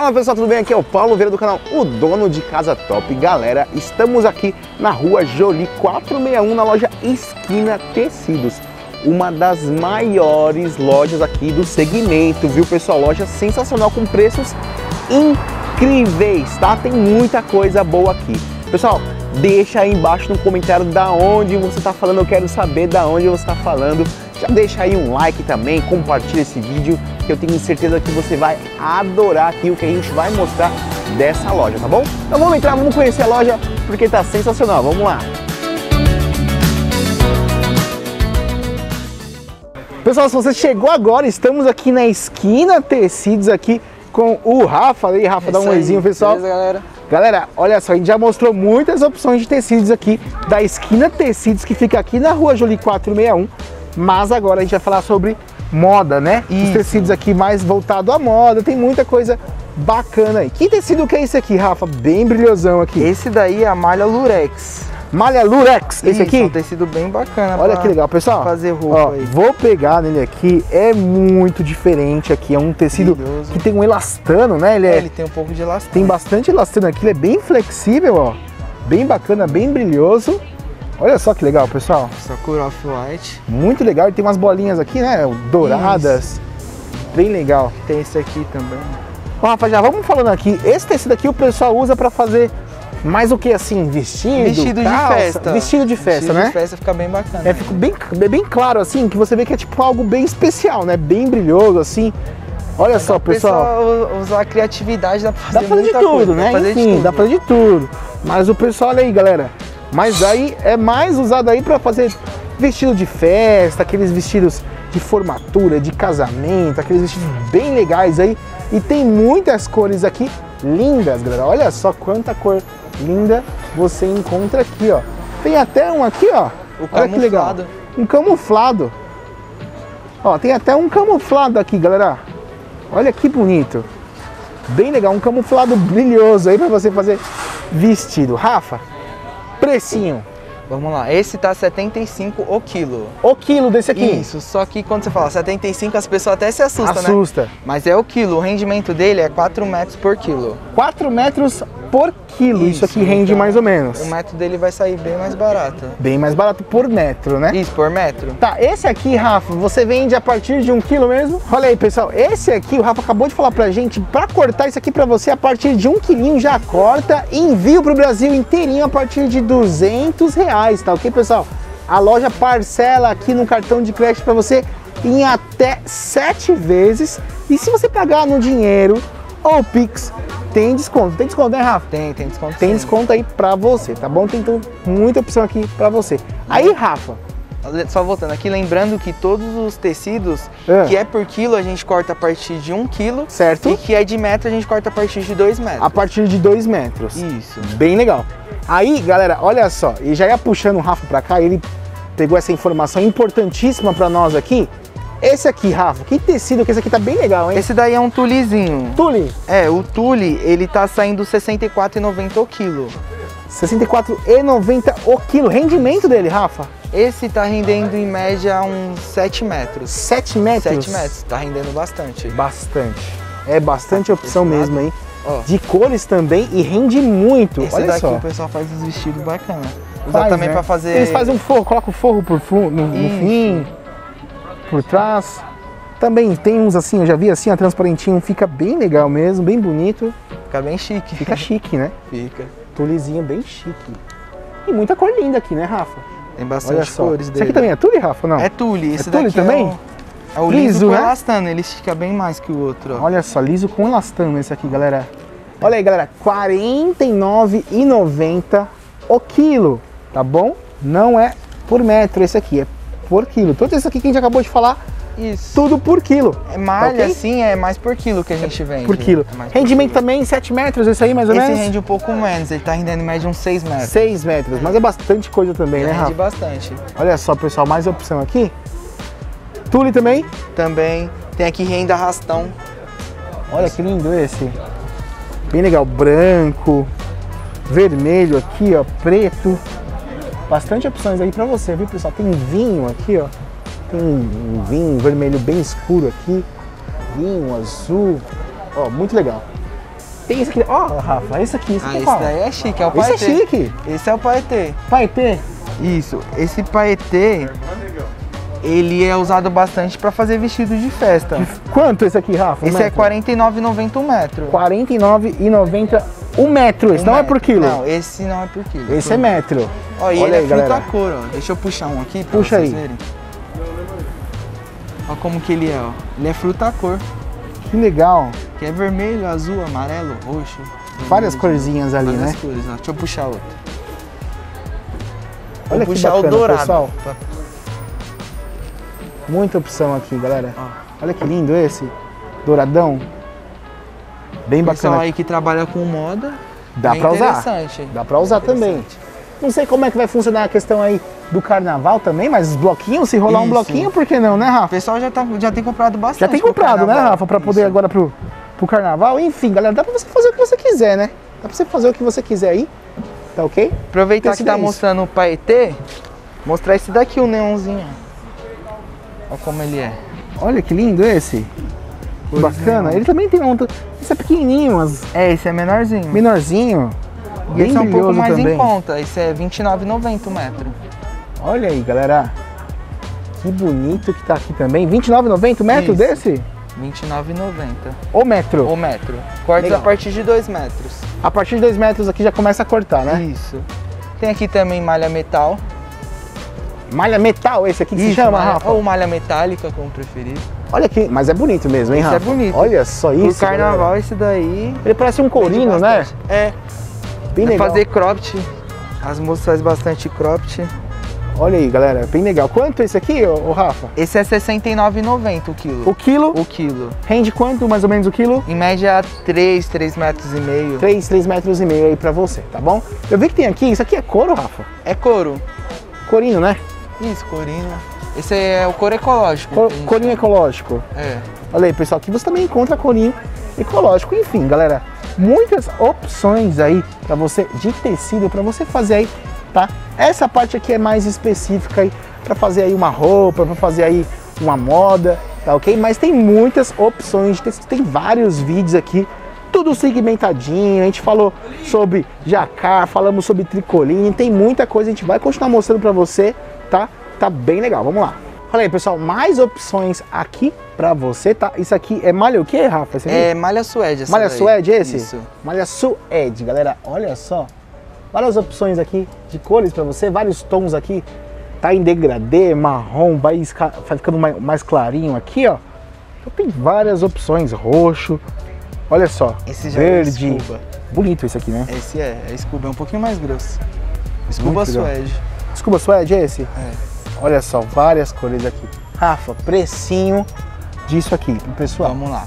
Fala pessoal, tudo bem? Aqui é o Paulo Vieira do canal O Dono de Casa Top. Galera, estamos aqui na rua Jolie 461, na loja Esquina Tecidos. Uma das maiores lojas aqui do segmento, viu pessoal? Loja sensacional com preços incríveis, tá? Tem muita coisa boa aqui. Pessoal, deixa aí embaixo no comentário da onde você está falando, eu quero saber da onde você está falando. Já deixa aí um like também, compartilha esse vídeo, que eu tenho certeza que você vai adorar aqui o que a gente vai mostrar dessa loja, tá bom? Então vamos entrar, vamos conhecer a loja, porque tá sensacional, vamos lá! Pessoal, se você chegou agora, estamos aqui na Esquina Tecidos aqui com o Rafa. Aí, Rafa, dá um oizinho, pessoal. Beleza, galera? Galera, olha só, a gente já mostrou muitas opções de tecidos aqui da Esquina Tecidos, que fica aqui na rua Jolie 461. Mas agora a gente vai falar sobre moda, né? Isso. Os tecidos aqui mais voltado à moda, tem muita coisa bacana aí. Que tecido que é esse aqui, Rafa? Bem brilhosão aqui. Esse daí é a malha Lurex. Malha Lurex, esse aqui? É um tecido bem bacana. Olha que legal, pessoal. Fazer roupa aí. Vou pegar nele aqui, é muito diferente aqui, é um tecido brilhoso, que tem um elastano, né? Ele tem um pouco de elastano. Tem bastante elastano aqui, ele é bem flexível, ó. Bem bacana, bem brilhoso. Olha só que legal, pessoal. Essa cor off-white. Muito legal, e tem umas bolinhas aqui, né? Douradas. Isso. Bem legal. Tem esse aqui também. Bom, Rafa, já vamos falando aqui. Esse tecido aqui o pessoal usa pra fazer mais o que assim? Vestido calça, de festa. Vestido de festa, vestido né? De festa fica bem bacana. É, fica bem claro assim, que você vê que é tipo algo bem especial, né? Bem brilhoso assim. Olha só, pessoal. Usar a criatividade, dá pra fazer, dá pra fazer de tudo, coisa, né? Enfim, dá pra fazer de tudo. Mas o pessoal, olha aí, galera. Mas aí é mais usado aí para fazer vestido de festa, aqueles vestidos de formatura, de casamento, aqueles vestidos bem legais aí. E tem muitas cores aqui lindas, galera. Olha só quanta cor linda você encontra aqui, ó. Tem até um aqui, ó. Olha que legal. Um camuflado. Ó, tem até um camuflado aqui, galera. Olha que bonito. Bem legal, um camuflado brilhoso aí para você fazer vestido. Rafa, precinho. Vamos lá, esse tá 75 o quilo. O quilo desse aqui? Isso, só que quando você fala 75, as pessoas até se assustam, né? Assusta. Mas é o quilo, o rendimento dele é 4 metros por quilo. 4 metros por quilo, isso aqui rende então, mais ou menos. O metro dele vai sair bem mais barato. Bem mais barato por metro, né? Isso, por metro. Tá, esse aqui, Rafa, você vende a partir de 1 quilo mesmo? Olha aí, pessoal, esse aqui, o Rafa acabou de falar pra gente, pra cortar isso aqui pra você, a partir de 1 quilinho já corta e envio pro Brasil inteirinho a partir de R$200, tá ok, pessoal? A loja parcela aqui no cartão de crédito pra você em até 7 vezes, e se você pagar no dinheiro ou Pix, tem desconto. Tem desconto, né, Rafa? Tem desconto. Tem desconto aí pra você, tá bom? Tem então muita opção aqui pra você. Aí, Rafa, só voltando aqui, lembrando que todos os tecidos que é por quilo, a gente corta a partir de 1 quilo. Certo. E que é de metro, a gente corta a partir de 2 metros. A partir de 2 metros. Isso. Bem legal. Aí, galera, olha só, e já ia puxando o Rafa pra cá, ele pegou essa informação importantíssima pra nós aqui. Esse aqui, Rafa, que tecido, que esse aqui tá bem legal, hein? Esse daí é um tulizinho. Tule? É, o tule, ele tá saindo R$ 64,90 o quilo. R$ 64,90 o quilo. Rendimento dele, Rafa? Esse tá rendendo em média uns 7 metros. 7 metros? 7 metros, tá rendendo bastante. Bastante. É bastante opção mesmo, hein? Ó. De cores também e rende muito. Esse olha daqui só. O pessoal faz os vestidos bacanas. Usa também né? pra fazer... Eles fazem um forro, colocam o forro no fim, por trás. Também tem uns assim, eu já vi assim, a transparentinho, fica bem legal mesmo, bem bonito. Fica bem chique. Fica chique, né? Fica. Tulezinho bem chique. E muita cor linda aqui, né, Rafa? Tem bastante cores dele. Esse aqui também é tule, Rafa, não? É tule. Esse tule daqui também? É o liso com elastano, ele estica bem mais que o outro. Ó. Olha só, liso com elastano esse aqui, galera. Olha aí, galera, R$ 49,90 o quilo, tá bom? Não é por metro esse aqui, é por quilo. Todo isso aqui que a gente acabou de falar, isso. Tudo por quilo. É malha, tá okay? Assim, é mais por quilo que a gente vende. Por quilo. Rendimento também 7 metros, esse aí mais ou menos? Esse rende um pouco menos, ele tá rendendo em média uns 6 metros. 6 metros, mas é bastante coisa também, né, Rafa? Rende bastante. Olha só, pessoal, mais opção aqui. Tule também? Também. Tem aqui renda arrastão. Olha que lindo esse. Bem legal, branco, vermelho aqui, ó, preto. Bastante opções aí pra você, viu, pessoal? Tem vinho aqui, ó. Tem um vinho vermelho bem escuro aqui. Vinho azul. Ó, muito legal. Tem esse aqui. Ó, Rafa, esse aqui. Esse esse daí é chique, é o paetê. Esse é chique. Esse é o paetê. Paetê? Isso. Esse paetê, ele é usado bastante para fazer vestido de festa. Quanto esse aqui, Rafa? Esse é R$49,90 um metro. R$49,90 um metro. Esse não é por quilo? Não, esse não é por quilo. Esse é metro. Ó, e ele é fruta-cor, ó. Deixa eu puxar um aqui pra Puxa vocês aí. verem. Ó como que ele é, ó. Ele é fruta-cor. Que legal. Que é vermelho, azul, amarelo, roxo. Várias corzinhas ali, várias né? cores, ó. Deixa eu puxar outro. Olha Vou que puxar bacana, o dourado. pessoal. Muita opção aqui, galera. Ó. Olha que lindo esse. Douradão. Bem Pessoal bacana. aí que trabalha com moda. Dá é pra usar. interessante. Dá pra usar também. Não sei como é que vai funcionar a questão aí do carnaval também, mas os bloquinhos, se rolar um Isso. bloquinho, por que não, né, O Rafa? pessoal já tem comprado bastante. Já tem pro comprado, né, carnaval. Rafa? Pra poder Isso. agora pro carnaval. Enfim, galera, dá pra você fazer o que você quiser, né? Dá pra você fazer o que você quiser aí. Tá ok? Aproveitar Esse que tá daí. mostrando o paetê, mostrar esse daqui, o neonzinho. Olha como ele é. Olha que lindo esse. Que bacana. neon. Ele também tem um... Esse é pequenininho, mas Esse é menorzinho. menorzinho. E Bem esse é um pouco brilhoso mais também. em conta. Esse é R$29,90 o metro. Olha aí, galera. Que bonito que tá aqui também. R$29,90 o metro Isso. desse? R$29,90 Ou metro? o metro. Cortes Legal. a partir de 2 metros. A partir de 2 metros aqui já começa a cortar, né? Isso. Tem aqui também malha metal. Malha metal esse aqui que se chama, malha, Rafa? ou malha metálica, como preferir. Olha aqui, mas é bonito mesmo, hein, Esse Rafa? é bonito. Olha só isso, Pro carnaval, galera. esse daí... Ele parece um corino, vende né? bastante. É. Bem legal. Fazer cropped. As moças fazem bastante cropped. Olha aí, galera, bem legal. Quanto esse aqui, ô Rafa? Esse é R$69,90 o quilo. O quilo? O quilo. Rende quanto, mais ou menos, o quilo? Em média, 3 metros e meio. 3 metros e meio aí pra você, tá bom? Eu vi que tem aqui, isso aqui é couro, Rafa? É couro. Corino, né? Isso, corino. Esse é o couro ecológico. que a gente Corinho chama. ecológico. É. Olha aí, pessoal, aqui você também encontra corinho ecológico. Enfim, galera, muitas opções aí pra você de tecido, pra você fazer aí, tá? Essa parte aqui é mais específica aí pra fazer aí uma roupa, pra fazer aí uma moda, tá ok? Mas tem muitas opções de tecido, tem vários vídeos aqui, tudo segmentadinho, a gente falou sobre jacar, falamos sobre tricoline, tem muita coisa, a gente vai continuar mostrando pra você, tá? Tá bem legal, vamos lá. Olha aí, pessoal, mais opções aqui pra você, tá? Isso aqui é malha o quê, Rafa? Esse aqui? É malha suede essa Malha daí. suede esse? Isso. Malha suede, galera, olha só. Várias opções aqui de cores pra você, vários tons aqui. Tá em degradê, marrom, vai ficando mais clarinho aqui, ó. Então tem várias opções, roxo, olha só, Esse já verde. é Scuba. Bonito esse aqui, né? Esse é Scuba, é um pouquinho mais grosso. Scuba Muito legal. suede. Scuba suede é esse? É. Olha só, várias cores aqui. Rafa, precinho disso aqui pro pessoal. Vamos lá.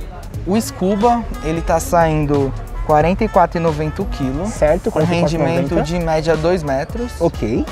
O Scuba, ele tá saindo R$44,90 o quilo. Certo, Com 44,90. rendimento de média 2 metros. Ok,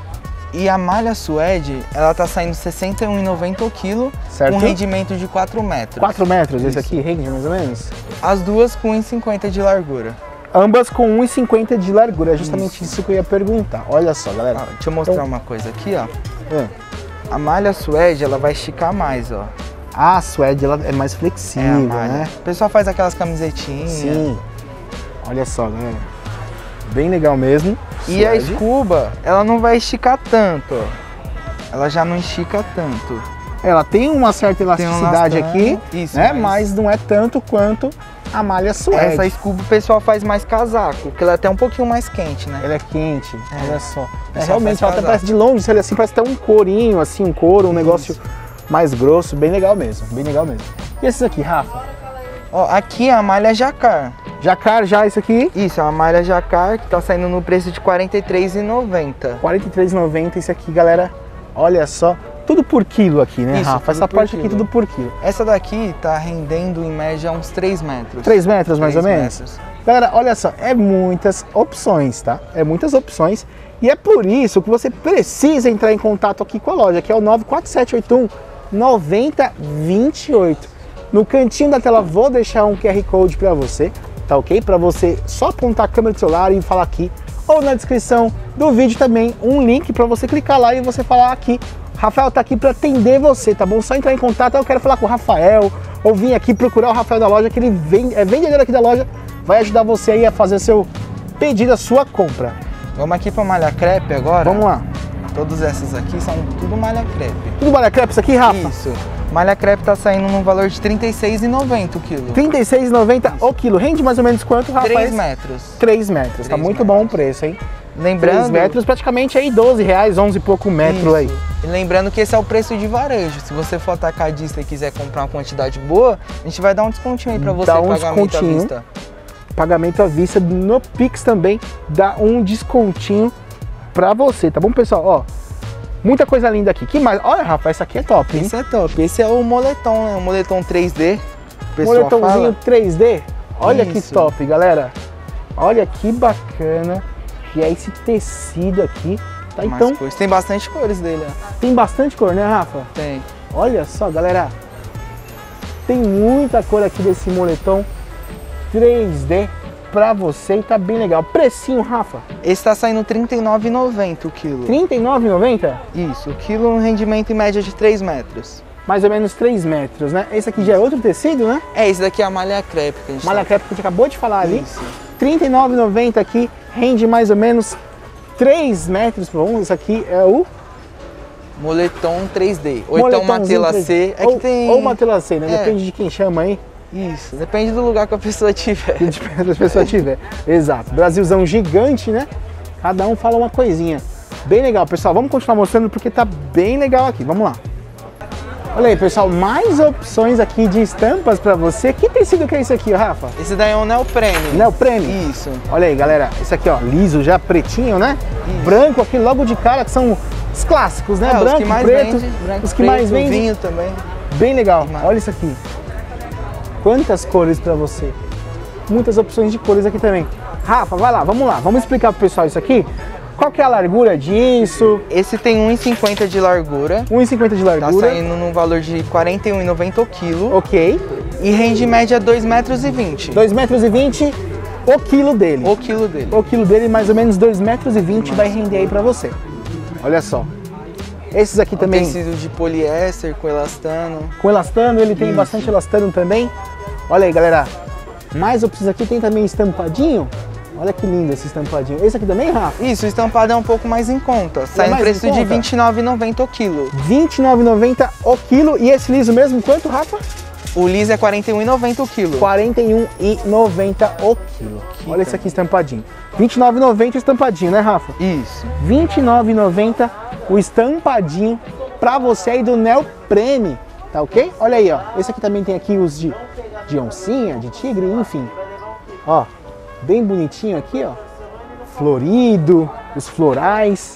E a malha suede, ela tá saindo R$61,90 o quilo. Certo. Com rendimento de 4 metros. 4 metros esse Isso. aqui, rende mais ou menos? As duas com 1,50 de largura. Ambas com 1,50 de largura, é justamente isso que eu ia perguntar. Olha só, galera. Ó, deixa eu mostrar Então- uma coisa aqui, ó. É. A malha suede, ela vai esticar mais, ó. A suede ela é mais É a flexível, malha. né? O pessoal faz aquelas camisetinhas. Sim. Olha só, galera. Bem legal mesmo. E a Suede. Scuba, ela não vai esticar tanto, ó. Ela já não estica tanto. Ela tem uma certa elasticidade aqui, Isso, né? Mas não é tanto quanto a malha suede. essa Scuba o pessoal faz mais casaco, porque ela é até um pouquinho mais quente, né? Ela é quente, olha só. Pessoal Realmente, faz ela até casaco. parece de longe, se olha assim, parece até um corinho, assim, um couro, um negócio mais grosso, bem legal mesmo, bem legal mesmo. E esses aqui, Rafa? Ó, aqui é a malha jacar. Jacar já, isso aqui? Isso, é uma malha jacar que tá saindo no preço de R$ 43,90. R$ 43,90 esse aqui, galera. Olha só, tudo por quilo aqui, né, Isso, Rafa? tudo Essa por parte aqui quilo. tudo por quilo. Essa daqui tá rendendo em média uns 3 metros. 3 metros mais ou 3 menos? metros. Galera, olha só, é muitas opções, tá? É muitas opções. E é por isso que você precisa entrar em contato aqui com a loja, que é o 94781 9028. No cantinho da tela vou deixar um QR Code para você, tá ok? Para você só apontar a câmera do celular e falar aqui. Ou na descrição do vídeo também um link para você clicar lá e você falar aqui. Rafael tá aqui para atender você, tá bom? Só entrar em contato, eu quero falar com o Rafael, ou vir aqui procurar o Rafael da loja, que ele é vendedor aqui da loja, vai ajudar você aí a fazer seu pedido, a sua compra. Vamos aqui para malha crepe agora. Vamos lá. Todas essas aqui são tudo malha crepe. Tudo malha crepe isso aqui, Rafa? Isso. Malha crepe tá saindo num valor de R$ 36,90 o quilo. R$ 36,90 o quilo. Rende mais ou menos quanto, Rafa? 3 metros. 3 metros. Tá muito bom o preço, hein? Lembrando, 3 metros, praticamente aí R$12, 11 e pouco metro aí. E lembrando que esse é o preço de varejo. Se você for atacadista e quiser comprar uma quantidade boa, a gente vai dar um descontinho aí pra você, pagamento à vista. Pagamento à vista, no Pix também dá um descontinho pra você, tá bom, pessoal? Ó, muita coisa linda aqui. Que mais? Olha, Rafa, esse aqui é top, hein? Esse é top. Esse é o moletom, né? O moletom 3D. Moletomzinho 3D. Olha Isso. que top, galera. Olha que bacana que é esse tecido aqui. Tá, então, tem bastante cores dele, ó. Tem bastante cor, né, Rafa? Tem. Olha só, galera. Tem muita cor aqui desse moletom 3D pra você e tá bem legal. Precinho, Rafa? Esse tá saindo R$ 39,90 o quilo. R$ 39,90? Isso, o quilo um rendimento em média de 3 metros. Mais ou menos 3 metros, né? Esse aqui já é outro tecido, né? É, esse daqui é a malha crepe que a gente malha crepe que a gente acabou de falar ali. Isso. R$ 39,90 aqui, rende mais ou menos 3 metros. Bom, isso aqui é o moletom 3D. Ou então Matela C. É que tem... Ou Matela C, né? É. Depende de quem chama aí. Isso, depende do lugar que a pessoa tiver. Depende da pessoa tiver. Exato. Brasilzão gigante, né? Cada um fala uma coisinha. Bem legal, pessoal. Vamos continuar mostrando porque tá bem legal aqui. Vamos lá. Olha aí, pessoal, mais opções aqui de estampas pra você. Que tecido que é esse aqui, Rafa? Esse daí é um neoprene. Neoprene? Isso. Olha aí, galera. Esse aqui, ó, liso, já pretinho, né? Isso. Branco aqui, logo de cara, que são os clássicos, né? Branco, os que mais preto, vende, branco, os que preto, mais vendem. Vinho também. Bem legal. Demais. Olha isso aqui. Quantas cores pra você. Muitas opções de cores aqui também. Rafa, vai lá, vamos lá. Vamos explicar pro pessoal isso aqui. Qual que é a largura disso? Esse tem 1,50 de largura. 1,50 de largura. Tá saindo num valor de R$ 41,90 o quilo. Ok. E rende média 2,20 metros. 2,20 metros o quilo dele. O quilo dele. O quilo dele, mais ou menos 2,20 metros vai render aí pra você. Olha só. Esses aqui também. Tecido de poliéster com elastano. Com elastano, ele tem bastante elastano também. Olha aí, galera. Mais opções aqui, tem também estampadinho. Olha que lindo esse estampadinho. Esse aqui também, Rafa? Isso, o estampado é um pouco mais em conta. Sai no preço de R$ 29,90 o quilo. R$ 29,90 o quilo. E esse liso mesmo, quanto, Rafa? O liso é R$ 41,90 o quilo. R$ 41,90 o quilo. Olha esse aqui estampadinho. R$ 29,90 estampadinho, né, Rafa? Isso. R$ 29,90 o estampadinho pra você aí do Neoprene, tá ok? Olha aí, ó. Esse aqui também tem aqui os de oncinha, de tigre, enfim. Ó, bem bonitinho aqui, ó. Florido, os florais.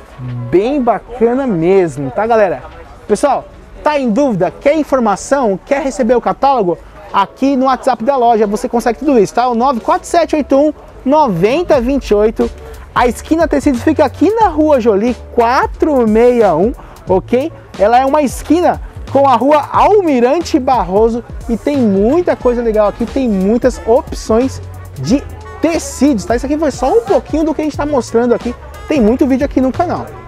Bem bacana mesmo, tá, galera? Pessoal, tá em dúvida? Quer informação? Quer receber o catálogo? Aqui no WhatsApp da loja você consegue tudo isso, tá? O 94781 9028. A Esquina Tecidos fica aqui na Rua Jolie 461, ok? Ela é uma esquina com a Rua Almirante Barroso e tem muita coisa legal aqui, tem muitas opções de tecidos, tá? Isso aqui foi só um pouquinho do que a gente está mostrando aqui. Tem muito vídeo aqui no canal.